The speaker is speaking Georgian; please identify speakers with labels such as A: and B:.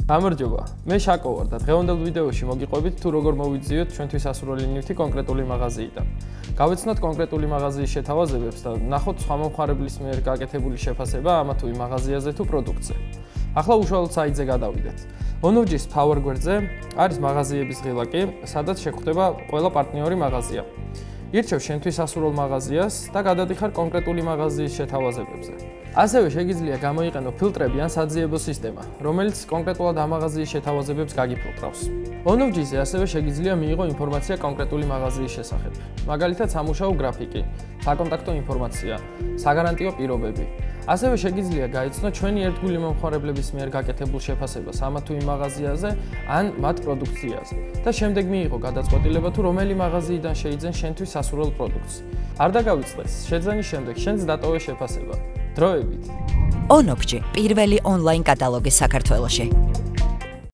A: გამარჯობა, მე შაკო ვარ და დღევანდელ ვიდეოში მოგიყვებით თუ როგორ მოვიძიოთ ჩვენთვის ასურველი ნივთი კონკრეტული მაღაზიიდან. გავეცნოთ კონკრეტული მაღაზიის შეთავაზებებს და ნახოთ სხვა მომხმარებლის მიერ გაკეთებული შეფასება ამა თუ იმ მაღაზიაზე თუ პროდუქტზე. ახლა უშუალოდ საიტზე გადავიდეთ. ONOVG-ის Power გვერდზე არის მაღაზიების ღილაკი, სადაც შეგხვდება ყველა პარტნიორი მაღაზია. ირჩევ შენთვის ასურველ მაღაზიას და გადადიხარ კონკრეტული მაღაზიის შეთავაზებებზე. ასევე შეგიძლია გამოიყენო ფილტრები ან საძიებო სისტემა, რომელიც კონკრეტულად ამ მაღაზიის შეთავაზებებს გაგიფილტრავს. ONOVG-ზე ასევე შეგიძლია მიიღო ინფორმაცია კონკრეტული მაღაზიის შესახებ, მაგალითად სამუშაო გრაფიკი, საკონტაქტო ინფორმაცია, საგარანტიო პირობები. ასევე შეგიძლია გაიცნო ჩვენი ერთგული მომხმარებლების მიერ გაკეთებულ შეფასებას ამა თუ იმ მაღაზიაზე ან მათ პროდუქციაზე და შემდეგ მიიღო გადაწყვეტილება თუ რომელი მაღაზიიდან შეიძენ შენთვის ასურველ პროდუქტს. არ დაგავიწყდეს, შეძენის შემდეგ შენს დატოვე შეფასება. დროებით.
B: ONOVG პირველი ონლაინ კატალოგი საქართველოში.